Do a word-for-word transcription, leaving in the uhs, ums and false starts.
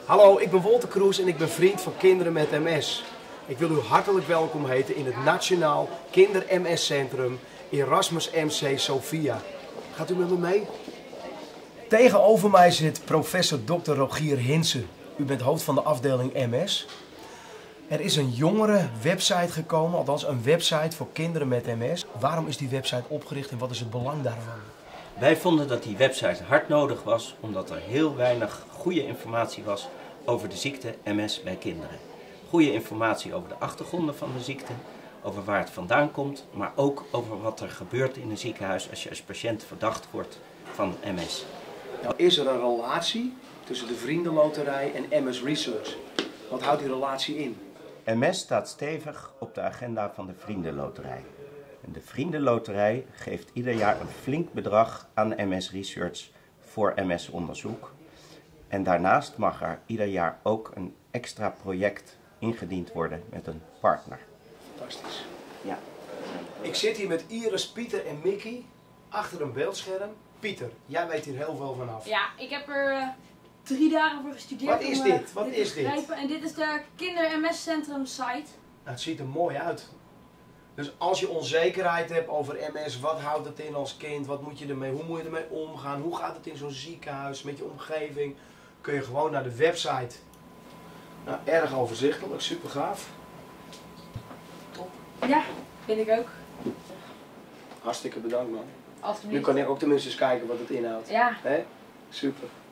Hallo, ik ben Wolter Kroes en ik ben vriend van kinderen met M S. Ik wil u hartelijk welkom heten in het Nationaal Kinder-M S-centrum Erasmus M C Sophia. Gaat u met me mee? Tegenover mij zit professor dokter Rogier Hinsen. U bent hoofd van de afdeling M S. Er is een jongere website gekomen, althans een website voor kinderen met M S. Waarom is die website opgericht en wat is het belang daarvan? Wij vonden dat die website hard nodig was, omdat er heel weinig goede informatie was over de ziekte M S bij kinderen. Goede informatie over de achtergronden van de ziekte, over waar het vandaan komt, maar ook over wat er gebeurt in een ziekenhuis als je als patiënt verdacht wordt van M S. Nou, is er een relatie tussen de Vriendenloterij en M S Research? Wat houdt die relatie in? M S staat stevig op de agenda van de Vriendenloterij. En de Vriendenloterij geeft ieder jaar een flink bedrag aan M S Research voor M S-onderzoek. En daarnaast mag er ieder jaar ook een extra project ingediend worden met een partner. Fantastisch. Ja. Ik zit hier met Iris, Pieter en Mickey achter een beeldscherm. Pieter, jij weet hier heel veel vanaf. Ja, ik heb er uh, drie dagen voor gestudeerd. Wat is om, uh, dit? Wat dit is te begrijpen. En dit is de Kinder-M S-centrum site. Nou, het ziet er mooi uit. Dus als je onzekerheid hebt over M S, wat houdt het in als kind? Wat moet je ermee? Hoe moet je ermee omgaan? Hoe gaat het in zo'n ziekenhuis met je omgeving? Kun je gewoon naar de website. Nou, erg overzichtelijk, super gaaf. Top. Ja, vind ik ook. Hartstikke bedankt man. Alsjeblieft. Nu kan ik ook tenminste eens kijken wat het inhoudt. Ja. Hè? Super.